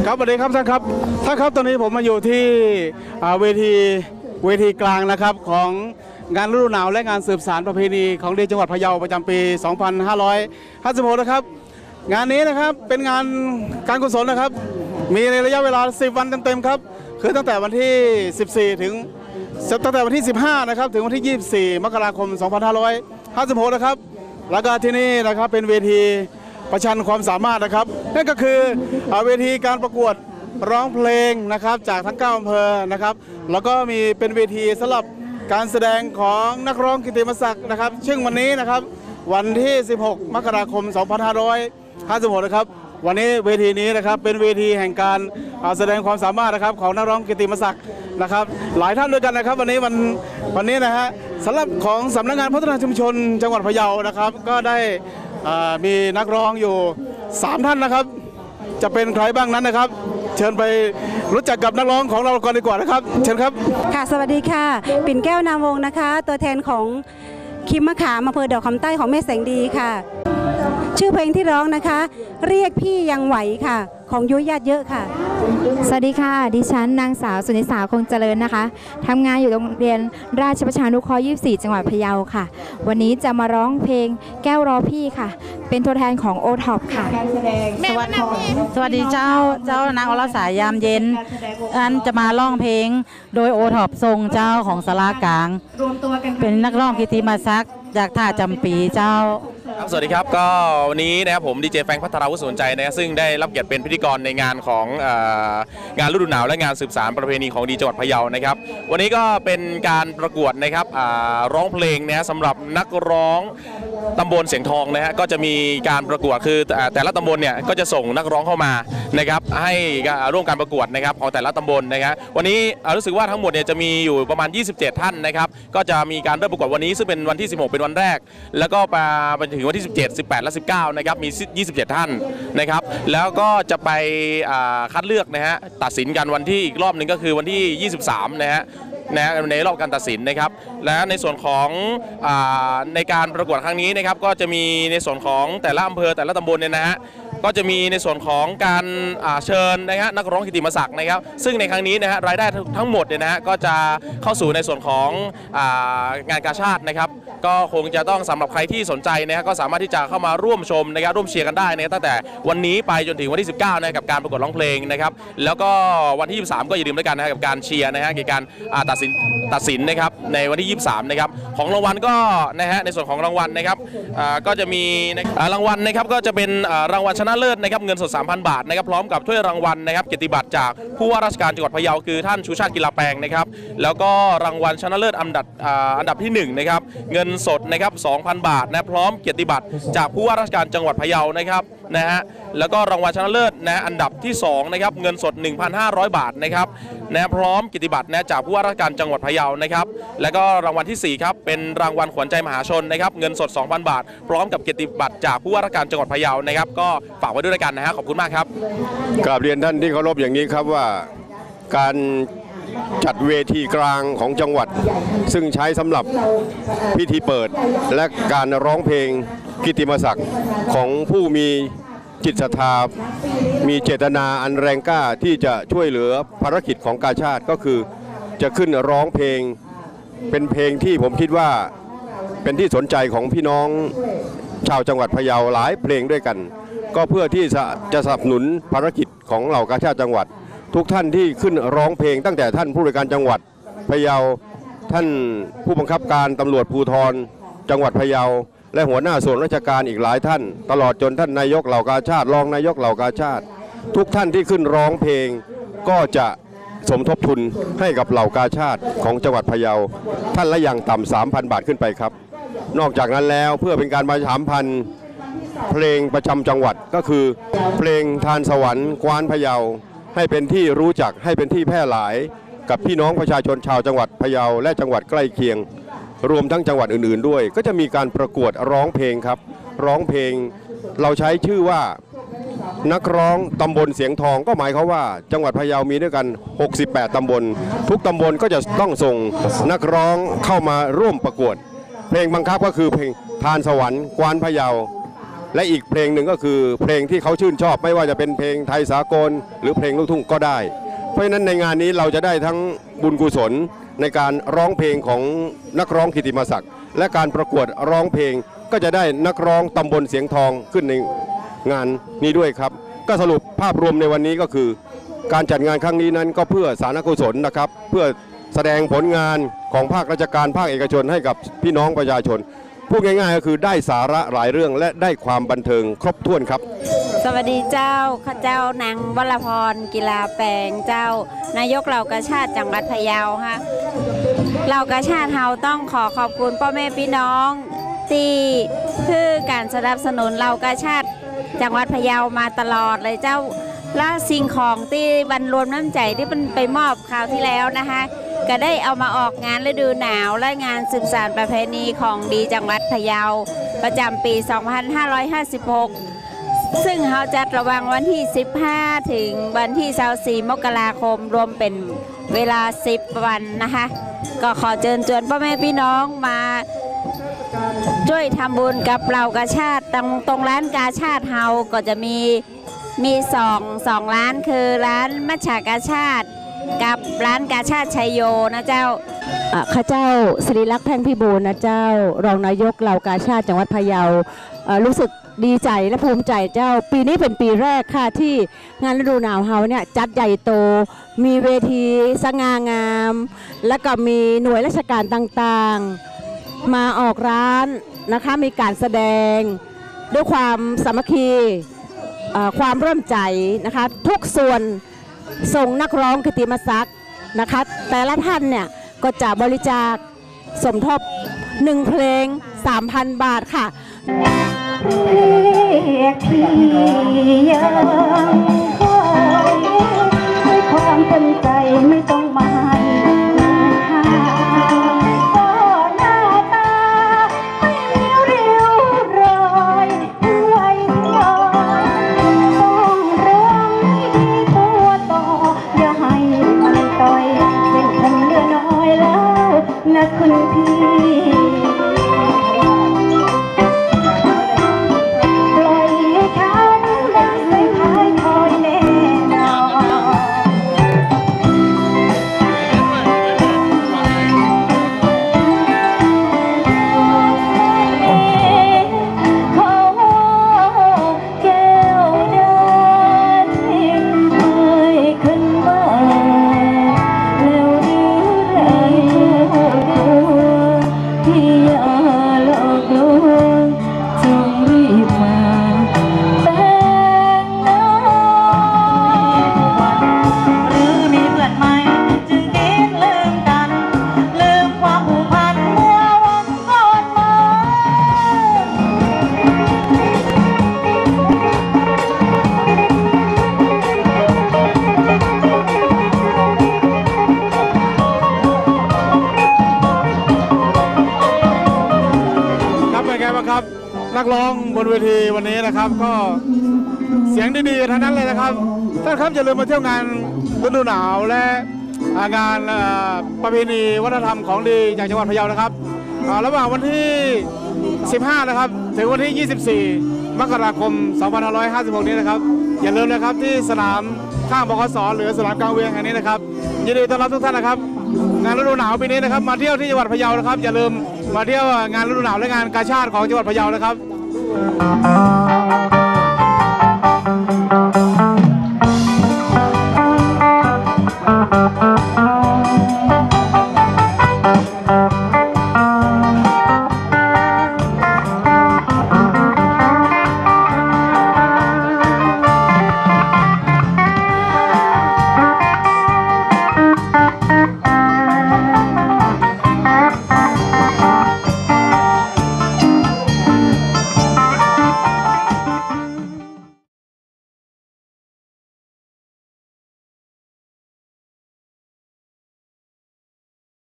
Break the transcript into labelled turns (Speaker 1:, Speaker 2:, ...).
Speaker 1: ครับสวัสดีครับท่านครับตอนนี้ผมมาอยู่ที่เวทีกลางนะครับของงานฤดูหนาวและงานสืบสานประเพณีของดีจังหวัดพะเยาประจำปี 2556 นะครับงานนี้นะครับเป็นงานการกุศลนะครับมีในระยะเวลา 10 วันเต็มๆครับคือตั้งแต่วันที่ 14 ตั้งแต่วันที่ 15 นะครับถึงวันที่ 24 มกราคม 2556 นะครับแล้วก็ที่นี่นะครับเป็นเวทีประชันความสามารถนะครับนั่นก็คือเวทีการประกวดร้องเพลงนะครับจากทั้ง9อำเภอนะครับแล้วก็มีเป็นเวทีสำหรับการแสดงของนักร้องกิตติมศักดิ์นะครับซึ่งวันนี้นะครับวันที่ 16 มกราคม 2556 นะครับวันนี้เวทีนี้นะครับเป็นเวทีแห่งการแสดงความสามารถนะครับของนักร้องกิตติมศักดิ์นะครับหลายท่านด้วยกันนะครับวันนี้นะฮะสำหรับของสำนักงานพัฒนาชุมชนจังหวัดพะเยานะครับก็ได้มีนักร้องอยู่3ท่านนะครับจะเป็นใครบ้างนั้นนะครับเชิญไปรู้จักกับนักร้องของเราก่อนดีกว่านะครับเชิญครับ
Speaker 2: ค่ะสวัสดีค่ะปิ่นแก้วนามวงนะคะตัวแทนของคิมมะขามอำเภอดอกคำใต้ของแม่แสงดีค่ะชื่อเพลงที่ร้องนะคะเรียกพี่ยังไหวค่ะของยุ้ยญาติเยอะค่ะ
Speaker 3: สวัสดีค่ะดิฉันนางสาวสุนิสาคงเจริญนะคะทำงานอยู่โรงเรียนราชประชานุเคราะห์ 24 จังหวัดพะเยาค่ะวันนี้จะมาร้องเพลงแก้วรอพี่ค่ะเป็นตัวแทนของโอท็อปค่ะ
Speaker 4: สวัสดีเจ้านางอรสายามเย็นอันจะมาร้องเพลงโดยโอท็อปทรงเจ้าของสารากลางเป็นนักร้องกิตติมศักดิ์จากท่าจำปีเจ้า
Speaker 5: สวัสดีครับก็วันนี้นะครับผมดีเจแฟงพัทราวุฒิสนใจนะซึ่งได้รับเกียรติเป็นพิธีกรในงานของงานฤดูหนาวและงานสืบสานประเพณีของดีจังหวัดพะเยานะครับวันนี้ก็เป็นการประกวดนะครับร้องเพลงนะสำหรับนักร้องตำบลเสียงทองนะฮะก็จะมีการประกวดคือแต่ละตำบลเนี่ยก็จะส่งนักร้องเข้ามานะครับให้ร่วมการประกวดนะครับของแต่ละตำบลนะครับวันนี้รู้สึกว่าทั้งหมดเนี่ยจะมีอยู่ประมาณ27ท่านนะครับก็จะมีการเริ่มประกวดวันนี้ซึ่งเป็นวันที่16เป็นวันแรกแล้วก็ไปถึงวันที่17 18 และ 19นะครับมี27ท่านนะครับแล้วก็จะไปคัดเลือกนะฮะตัดสินกันวันที่อีกรอบหนึ่งก็คือวันที่23นะฮะในรอบการตัดสินนะครับและในส่วนของในการประกวดครั้งนี้นะครับก็จะมีในส่วนของแต่ละอำเภอแต่ละตำบลเนี่ยนะฮะก็จะมีในส่วนของการเชิญนะฮะนักร้องกิตติมศักดิ์นะครับซึ่งในครั้งนี้นะฮะรายได้ทั้งหมดเนี่ยนะฮะก็จะเข้าสู่ในส่วนของงานกาชาดนะครับก็คงจะต้องสำหรับใครที่สนใจนะฮะก็สามารถที่จะเข้ามาร่วมชมนะครับร่วมเชียร์กันได้นะตั้งแต่วันนี้ไปจนถึงวันที่19นะกับการประกวดร้องเพลงนะครับแล้วก็วันที่23ก็อย่าลืมด้วยกันนะกับการเชียร์นะฮะในการตัดสินนะครับในวันที่23นะครับของรางวัลก็นะฮะในส่วนของรางวัลนะครับก็จะมีรางวัลนะครับก็จะเป็นรางวัลชนะเลิศนะครับเงินสด 3,000 บาทนะครับพร้อมกับถ้วยรางวัลนะครับเกียรติบัตรจากผู้ว่าราชการจังหวัดพะเยาคือท่านชูชาติกีฬาแปลงนะครับแล้วก็รางวัลชนะเลิศอันดับที่1นะครับเงินสดนะครับ 2,000 บาทนะพร้อมเกียรติบัตรจากผู้ว่าราชการจังหวัดพะเยานะครับนะฮะแล้วก็รางวัลชนะเลิศนะอันดับที่2นะครับเงินสด 1,500 บาทนะครับนะพร้อมเกียรติบัตรนะจากผู้ว่าราชการจังหวัดพะเยานะครับแล้วก็รางวัลที่4ครับเป็นรางวัลขวัญใจมหาชนนะครับเงินสด 2,000 บาทพร้อมกับเกียรติบัตรจากผู้ว่าราชการจังหวัดพะเยานะครับก็ฝากไว้ด้วยกันนะฮะขอบคุณมากครับ
Speaker 6: กราบเรียนท่านที่เคารพอย่างนี้ครับว่าการจัดเวทีกลางของจังหวัดซึ่งใช้สำหรับพิธีเปิดและการร้องเพลงกิตติมศักดิ์ของผู้มีจิตศรัทธามีเจตนาอันแรงกล้าที่จะช่วยเหลือภารกิจของกาชาดก็คือจะขึ้นร้องเพลงเป็นเพลงที่ผมคิดว่าเป็นที่สนใจของพี่น้องชาวจังหวัดพะเยาหลายเพลงด้วยกันก็เพื่อที่จะสนับสนุนภารกิจของเหล่ากาชาดจังหวัดทุกท่านที่ขึ้นร้องเพลงตั้งแต่ท่านผู้ว่าการจังหวัดพะเยาท่านผู้บังคับการตำรวจภูธรจังหวัดพะเยาและหัวหน้าส่วนราชการอีกหลายท่านตลอดจนท่านนายกเหล่ากาชาดรองนายกเหล่ากาชาดทุกท่านที่ขึ้นร้องเพลงก็จะสมทบทุนให้กับเหล่ากาชาดของจังหวัดพะเยาท่านละอย่างต่ำ 3,000 บาทขึ้นไปครับนอกจากนั้นแล้วเพื่อเป็นการประชาสัมพันธ์เพลงประจำจังหวัดก็คือเพลงทานสวรรค์กวานพะเยาให้เป็นที่รู้จักให้เป็นที่แพร่หลายกับพี่น้องประชาชนชาวจังหวัดพะเยาและจังหวัดใกล้เคียงรวมทั้งจังหวัดอื่นๆด้วยก็จะมีการประกวดร้องเพลงครับร้องเพลงเราใช้ชื่อว่านักร้องตำบลเสียงทองก็หมายความว่าจังหวัดพะเยามีด้วยกัน68ตำบลทุกตำบลก็จะต้องส่งนักร้องเข้ามาร่วมประกวดเพลงบังคับก็คือเพลงทานสวรรค์กวานพะเยาและอีกเพลงหนึ่งก็คือเพลงที่เขาชื่นชอบไม่ว่าจะเป็นเพลงไทยสากลหรือเพลงลูกทุ่งก็ได้เพราะฉะนั้นในงานนี้เราจะได้ทั้งบุญกุศลในการร้องเพลงของนักร้องกิตติมศักดิ์และการประกวดร้องเพลงก็จะได้นักร้องตำบลเสียงทองขึ้นในงานนี้ด้วยครับก็สรุปภาพรวมในวันนี้ก็คือการจัดงานครั้งนี้นั้นก็เพื่อสาธารณกุศลนะครับเพื่อแสดงผลงานของภาคราชการภาคเอกชนให้กับพี่น้องประชาชนพูดง่ายๆก็คือได้สาระหลายเรื่องและได้ความบันเทิงครบถ้วนครับ
Speaker 7: สวัสดีเจ้าข้าเจ้านางวรพรกีฬาแปลงเจ้านายกเหล่ากาชาติจังหวัดพะเยาค่ะเหล่ากาชาติเฮาต้องขอบคุณพ่อแม่พี่น้องที่คือการสนับสนุนเหล่ากาชาติจังหวัดพะเยามาตลอดเลยเจ้าและสิ่งของที่บรรรวมน้ำใจที่มันไปมอบคราวที่แล้วนะคะก็ได้เอามาออกงานฤดูหนาวและงานสืบสานประเพณีของดีจังหวัดพะเยาประจำปี 2556 ซึ่งเขาจัดระหว่างวันที่ 15 ถึงวันที่ 24 มกราคมรวมเป็นเวลา 10 วันนะคะก็ขอเชิญชวนพ่อแม่พี่น้องมาช่วยทำบุญกับเรากาชาติตรงร้านกาชาติเฮาก็จะมีสองร้านคือร้านมัชชากาชาติกับร้านกาชาติชัยโยนะเจ้า
Speaker 2: ข้าเจ้าสิริลักษณ์แพ่งพิบูลนะเจ้ารองนายกเหล่ากาชาติจังหวัดพะเยารู้สึกดีใจและภูมิใจเจ้าปีนี้เป็นปีแรกค่ะที่งานฤดูหนาวเฮาเนี่ยจัดใหญ่โตมีเวทีสง่างามและก็มีหน่วยราชการต่างๆมาออกร้านนะคะมีการแสดงด้วยความสามัคคีความร่วมใจนะคะทุกส่วนส่งนักร้องกิตติมศักดิ์นะคะแต่ละท่านเนี่ยก็จะบริจาคสมทบ1เพลง 3,000 บาทค่ะเรียกพี่ยังคอยด้วยความเต็มใจไม่ต้องมาคุณพี่ปล่อยให้ฉันได้ไม่พายคอยแน่นขอแก้วเดินไม่ขึ้นบ้านแล้วดีไรที่อย่าหลอกลวงจงรีบมาแต่งงานหรือมีเพื่อนใหม่จึงคิดลืมกันลืมความผูกพันเมื่อวันก่อนมา
Speaker 1: ครับนักร้องบนเวทีวันนี้นะครับก็เสียงดีๆทั้งนั้นเลยนะครับท่านครับอย่าลืมมาเที่ยวงานฤดูหนาวและงานประเพณีวัฒนธรรมของดีจากจังหวัดพะเยานะครับระหว่างวันที่ 15 นะครับถึงวันที่ 24 มกราคม 2556 นี้นะครับอย่าลืมนะครับที่สนามข้างบขส.หรือสนามกลางเวียงแห่งนี้นะครับยินดีต้อนรับทุกท่านนะครับงานฤดูหนาวปีนี้นะครับมาเที่ยวที่จังหวัดพะเยานะครับอย่าลืมมาเที่ยวงานฤดูหนาวและงานกาชาติของจังหวัดพะเยานะครับ